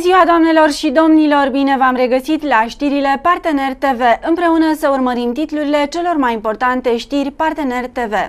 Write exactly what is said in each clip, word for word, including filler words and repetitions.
ziua, doamnelor și domnilor! Bine v-am regăsit la știrile Partener T V. Împreună să urmărim titlurile celor mai importante știri Partener T V.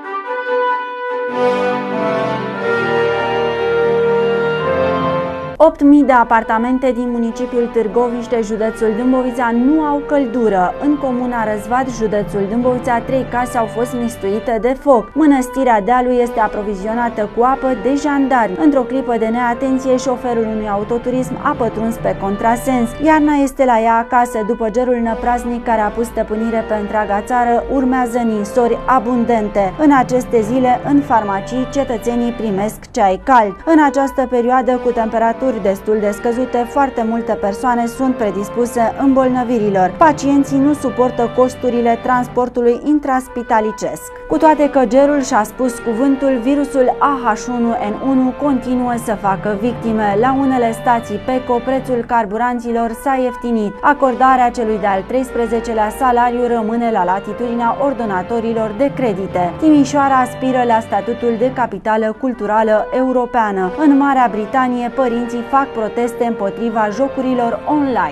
opt mii de apartamente din municipiul Târgoviște, județul Dâmbovița, nu au căldură. În comuna Răzvat, județul Dâmbovița, trei case au fost mistuite de foc. Mănăstirea Dealului este aprovizionată cu apă de jandarmi. Într-o clipă de neatenție, șoferul unui autoturism a pătruns pe contrasens. Iarna este la ea acasă. După gerul năpraznic care a pus stăpânire pe întreaga țară, urmează ninsori abundente. În aceste zile, în farmacii, cetățenii primesc ceai cald. În această perioadă, cu temperaturi destul de scăzute, foarte multe persoane sunt predispuse îmbolnăvirilor. Pacienții nu suportă costurile transportului intraspitalicesc. Cu toate că gerul și-a spus cuvântul, virusul A H unu N unu continuă să facă victime. La unele stații Peco, prețul carburanților s-a ieftinit. Acordarea celui de-al treisprezecelea salariu rămâne la latitudinea ordonatorilor de credite. Timișoara aspiră la statutul de capitală culturală europeană. În Marea Britanie, părinții fac proteste împotriva jocurilor online.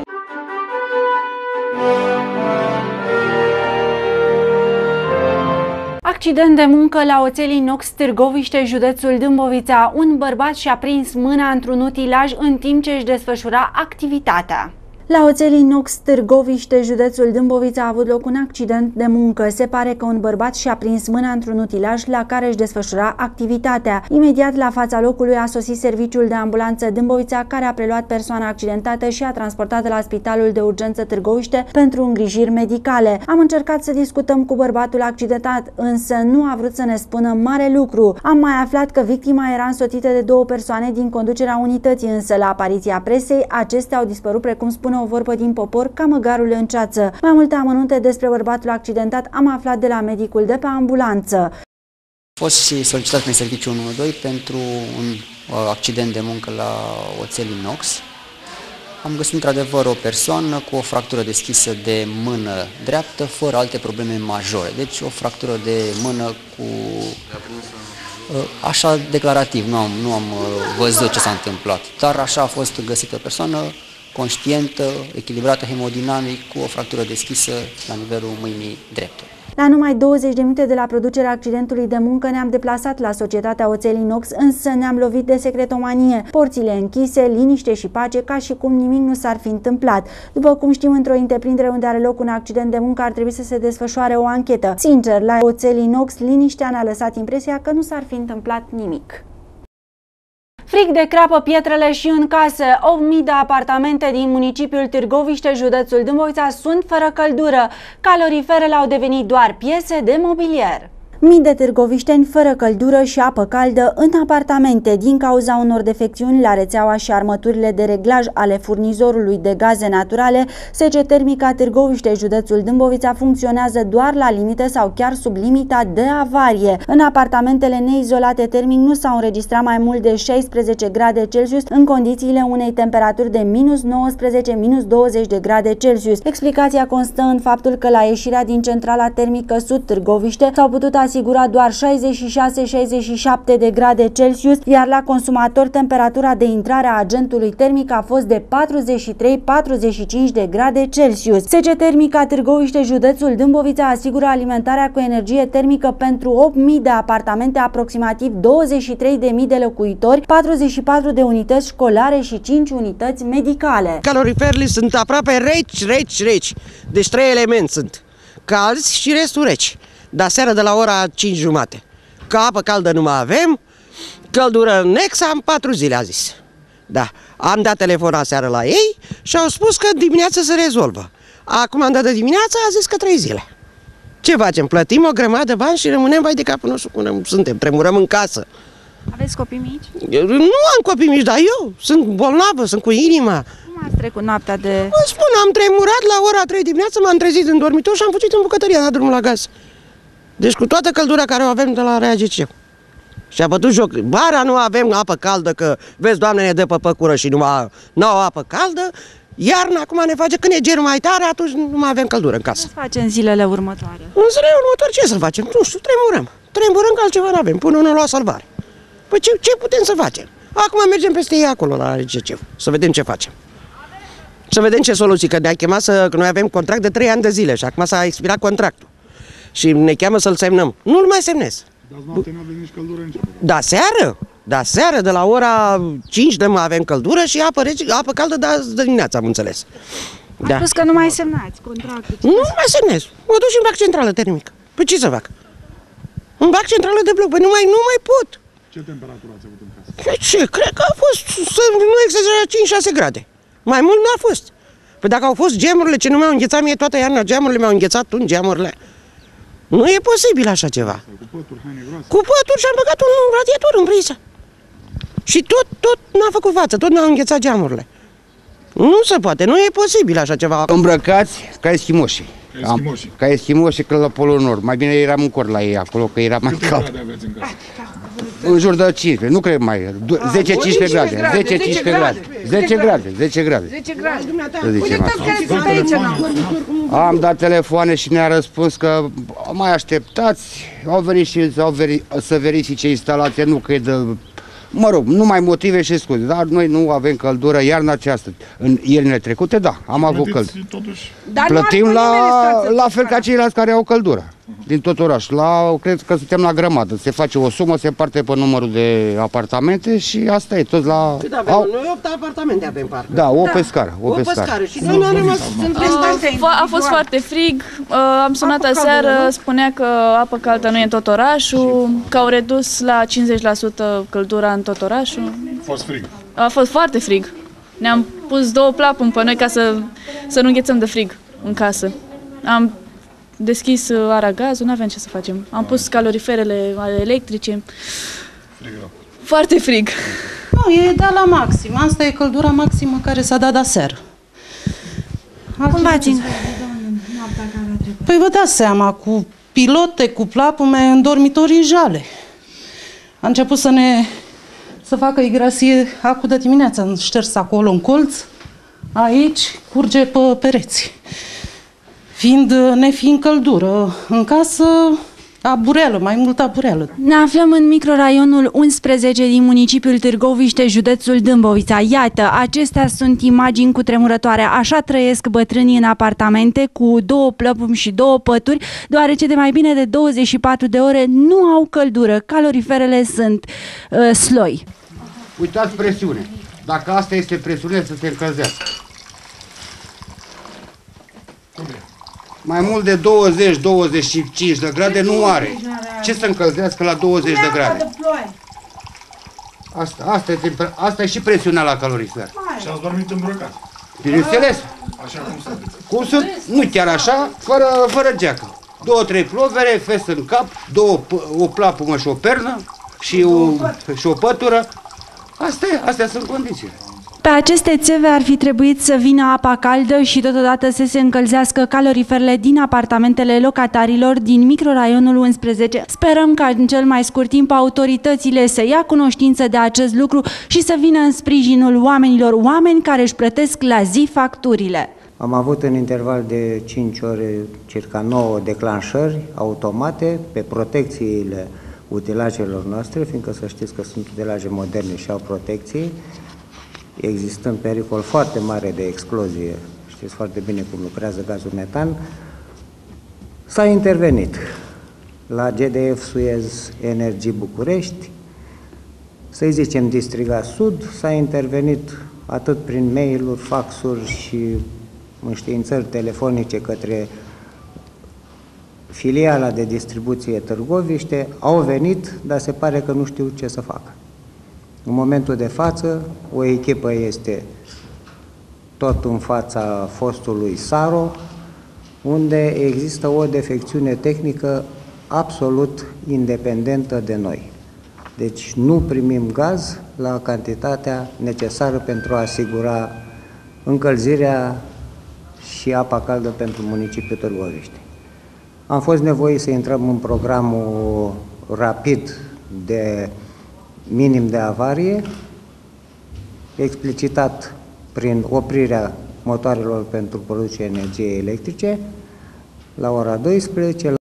Accident de muncă la oțel inox Târgoviște, județul Dâmbovița. Un bărbat și-a prins mâna într-un utilaj în timp ce își desfășura activitatea. La oțel inox Târgoviște, județul Dâmbovița, a avut loc un accident de muncă. Se pare că un bărbat și-a prins mâna într-un utilaj la care își desfășura activitatea. Imediat la fața locului a sosit serviciul de ambulanță Dâmbovița, care a preluat persoana accidentată și a transportat la Spitalul de Urgență Târgoviște pentru îngrijiri medicale. Am încercat să discutăm cu bărbatul accidentat, însă nu a vrut să ne spună mare lucru. Am mai aflat că victima era însoțită de două persoane din conducerea unității, însă la apariția presei acestea au dispărut, precum spune o vorbă din popor, ca măgarul în ceață. Mai multe amănunte despre bărbatul accidentat am aflat de la medicul de pe ambulanță. A fost și solicitat prin serviciul unu unu doi pentru un uh, accident de muncă la oțel inox. Am găsit într-adevăr o persoană cu o fractură deschisă de mână dreaptă, fără alte probleme majore. Deci o fractură de mână cu... Uh, așa declarativ, nu am, nu am uh, văzut ce s-a întâmplat, dar așa a fost găsită persoană, conștientă, echilibrată hemodinamic, cu o fractură deschisă la nivelul mâinii drepte. La numai douăzeci de minute de la producerea accidentului de muncă ne-am deplasat la societatea Oțel Inox, însă ne-am lovit de secretomanie. Porțile închise, liniște și pace, ca și cum nimic nu s-ar fi întâmplat. După cum știm, într-o întreprindere unde are loc un accident de muncă ar trebui să se desfășoare o anchetă. Sincer, la Oțel Inox, liniștea ne-a lăsat impresia că nu s-ar fi întâmplat nimic. Frig de crapă pietrele și în casă. opt mii de apartamente din municipiul Târgoviște, județul Dâmbovița, sunt fără căldură. Caloriferele au devenit doar piese de mobilier. Mii de târgovișteni fără căldură și apă caldă în apartamente din cauza unor defecțiuni la rețeaua și armăturile de reglaj ale furnizorului de gaze naturale. S C Termica Târgoviște, județul Dâmbovița, funcționează doar la limită sau chiar sub limita de avarie. În apartamentele neizolate termic nu s-au înregistrat mai mult de șaisprezece grade Celsius în condițiile unei temperaturi de minus nouăsprezece minus douăzeci de grade Celsius. Explicația constă în faptul că la ieșirea din centrala termică Sud Târgoviște s-au putut asigura doar șaizeci și șase șaizeci și șapte de grade Celsius, iar la consumator temperatura de intrare a agentului termic a fost de patruzeci și trei patruzeci și cinci de grade Celsius. S C Termica Târgoviște, județul Dâmbovița, asigură alimentarea cu energie termică pentru opt mii de apartamente, aproximativ douăzeci și trei de mii de locuitori, patruzeci și patru de unități școlare și cinci unități medicale. Caloriferele sunt aproape reci, reci, reci. Deci trei elemente sunt. Calzi și restul reci. Dar seara de la ora cinci jumate. Că apă caldă nu mai avem, căldură în Nexa, am patru zile, a zis. Da, am dat telefon aseară la ei și au spus că dimineața se rezolvă. Acum am dat de dimineața, a zis că trei zile. Ce facem? Plătim o grămadă de bani și rămânem vai de capul nostru cum suntem, tremurăm în casă. Aveți copii mici? Eu nu am copii mici, dar eu sunt bolnavă, sunt cu inima. Cum ați trecut noaptea de... Vă spun, am tremurat la ora trei dimineața, m-am trezit în dormitor și am fugit în bucătărie, am dat drumul la gaz. Deci cu toată căldura care o avem de la Reagiceu. Și a bătut joc. Bara nu avem apă caldă, că vezi, Doamne, ne dă pe păcură și nu au apă caldă. Iarna acum ne face, când e gerul mai tare, atunci nu mai avem căldură în casă. Ce facem în zilele următoare? În zilele următoare ce să facem? Nu știu, tremurăm. Tremurăm că altceva nu avem, până nu la salvare. Păi ce, ce putem să facem? Acum mergem peste ei acolo la R G C, să vedem ce facem. Să vedem ce soluții, că ne-a chemat să, că noi avem contract de trei ani de zile și acum s-a expirat contractul. Și ne cheamă să-l semnăm. Nu-l mai semnez. Dar noapte nu avem nici căldură nici apă. Da, seară. Da, seară, de la ora cinci de mă avem căldură și apă, rece, apă caldă de dimineața, am înțeles. Da. A spus că nu mai semnați contractul. Nu mai semnez. Mă duc și îmi bag centrală termică. Păi ce să fac? Îmi bag centrală de bloc. Păi nu mai, nu mai pot. Ce temperatură ați avut în casă? Păi ce? Cred că a fost, să nu exagerez, cinci șase grade. Mai mult nu a fost. Păi dacă au fost gemurile, ce nu mi-au înghețat mie toată iarna, gemurile mi-au înghețat tu în gemurile. Nu e posibil așa ceva. Cu pături, haine groase? Cu pături și am băgat un radiator în priză. Și tot, tot n-a făcut față, tot n-au înghețat geamurile. Nu se poate, nu e posibil așa ceva. Îmbrăcați ca eschimoșii. Ca eschimoșii. Ca eschimoșii că la Polul Nord. Mai bine eram în cor la ei acolo, că era mai Câte cald. grade aveți în casă? În jur de cincisprezece, nu cred mai. zece cincisprezece grade. zece cincisprezece grade. zece grade, zece grade. zece grade. Să zicem așa. Am dat telefoane și ne-a răspuns că mai așteptați, au venit și au veri, să verifice instalația, nu că e de... Mă rog, numai motive și scuze, dar noi nu avem căldură iarna aceasta. În iernile trecute, da, am avut căldură. Totuși... Plătim la, la fel ca ceilalți care au căldură din tot orașul. La, cred că suntem la grămadă. Se face o sumă, se împarte pe numărul de apartamente și asta e, toți la... Cât avem? Au... Noi opt apartamente avem, parcă. Da, o da. pe scară. O, o pe pe scară. scară. Și noi nu am rămas... A, a fost foarte frig, am sunat aseară, spunea că apă caldă nu e în tot orașul, că au redus la cincizeci la sută căldura în tot orașul. A fost frig. A fost foarte frig. Ne-am pus două plapumi pe noi ca să, să nu înghețăm de frig în casă. Am deschis aragazul, nu aveam ce să facem. Am pus caloriferele electrice. Frig rău. Foarte frig. Nu, e dat la maxim. Asta e căldura maximă care s-a dat aseară. Cum v-ați în... Păi vă dați seama, cu pilote, cu plapume, în dormitorii jale. A început să ne... să facă igrasie acu de dimineață. Am șters acolo în colț, aici, curge pe pereți. Fiind, nefiind căldură în casă, abureală, mai multă abureală. Ne aflăm în microraionul unsprezece din municipiul Târgoviște, județul Dâmbovița. Iată, acestea sunt imagini cutremurătoare. Așa trăiesc bătrânii în apartamente cu două plăpumi și două pături, deoarece de mai bine de douăzeci și patru de ore nu au căldură. Caloriferele sunt uh, sloi. Uitați presiune. Dacă asta este presiune, să se încălzească. Mai mult de douăzeci douăzeci și cinci de grade nu are. Ce să încălzească la douăzeci de grade? Asta, asta, e, asta e și presiunea la calorifer. Și ați dormit îmbrăcat. Bineînțeles. Așa cum sunteți. Cum sunt? Nu chiar așa, fără, fără geacă. Două, trei plovere, fes în cap, două, o plapumă și o pernă și o, și o pătură. Astea, astea sunt condițiile. Pe aceste țeve ar fi trebuit să vină apa caldă și totodată să se încălzească caloriferele din apartamentele locatarilor din microraionul unsprezece. Sperăm ca în cel mai scurt timp autoritățile să ia cunoștință de acest lucru și să vină în sprijinul oamenilor, oameni care își plătesc la zi facturile. Am avut în interval de cinci ore circa nouă declanșări automate pe protecțiile utilajelor noastre, fiindcă să știți că sunt utilaje moderne și au protecții, existând pericol foarte mare de explozie, știți foarte bine cum lucrează gazul metan, s-a intervenit la G D F Suez Energie București, să-i zicem Distriga Sud, s-a intervenit atât prin mail-uri, faxuri și înștiințări telefonice către filiala de distribuție Târgoviște, au venit, dar se pare că nu știu ce să facă. În momentul de față, o echipă este tot în fața fostului Saro, unde există o defecțiune tehnică absolut independentă de noi. Deci nu primim gaz la cantitatea necesară pentru a asigura încălzirea și apa caldă pentru municipiul Târgoviște. Am fost nevoiți să intrăm în programul rapid de minim de avarie, explicitat prin oprirea motoarelor pentru producerea energiei electrice la ora douăsprezece.